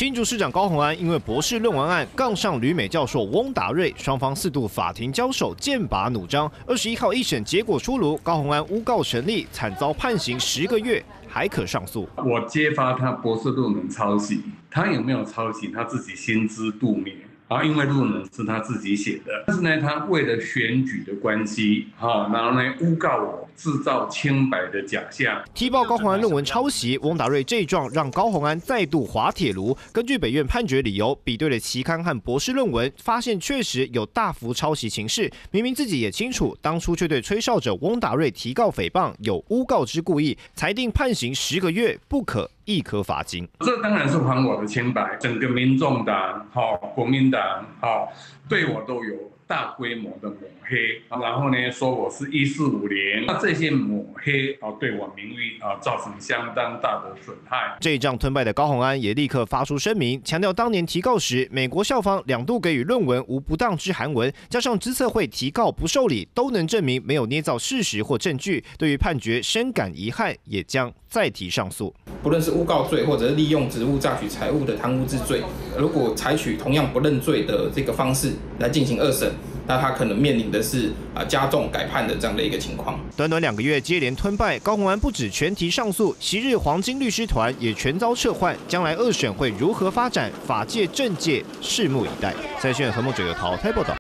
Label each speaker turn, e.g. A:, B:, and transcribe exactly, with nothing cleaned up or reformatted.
A: 新竹市长高虹安因为博士论文案杠上旅美教授翁达瑞，双方四度法庭交手，剑拔弩张。二十一号一审结果出炉，高虹安诬告成立，惨遭判刑十个月，还可上诉。
B: 我揭发他博士论文抄袭，他有没有抄袭，他自己心知肚明。 啊，因为论文是他自己写的，但是呢，他为了选举的关系，哈，然后呢，诬告我制造清白的假象，
A: 踢爆高虹安论文抄袭。翁达瑞这一状让高虹安再度滑铁卢。根据北院判决理由，比对了期刊和博士论文，发现确实有大幅抄袭情势。明明自己也清楚，当初却对吹哨者翁达瑞提告诽谤，有诬告之故意，裁定判刑十个月，不可。 亦可罚金，
B: 这当然是还我的清白。整个民众党、好国民党、好对我都有大规模的抹黑，然后呢说我是一四五零，那这些抹黑啊对我名誉啊造成相当大的损害。
A: 这一仗吞败的高虹安也立刻发出声明，强调当年提告时，美国校方两度给予论文无不当之函文，加上资策会提告不受理，都能证明没有捏造事实或证据。对于判决深感遗憾，也将再提上诉。
C: 不论是诬告罪，或者是利用职务榨取财物的贪污之罪，如果采取同样不认罪的这个方式来进行二审，那他可能面临的是啊加重改判的这样的一个情况。
A: 短短两个月接连吞败，高虹安不止全提上诉，昔日黄金律师团也全遭撤换。将来二审会如何发展？法界、政界拭目以待。在线何梦者有桃台报道。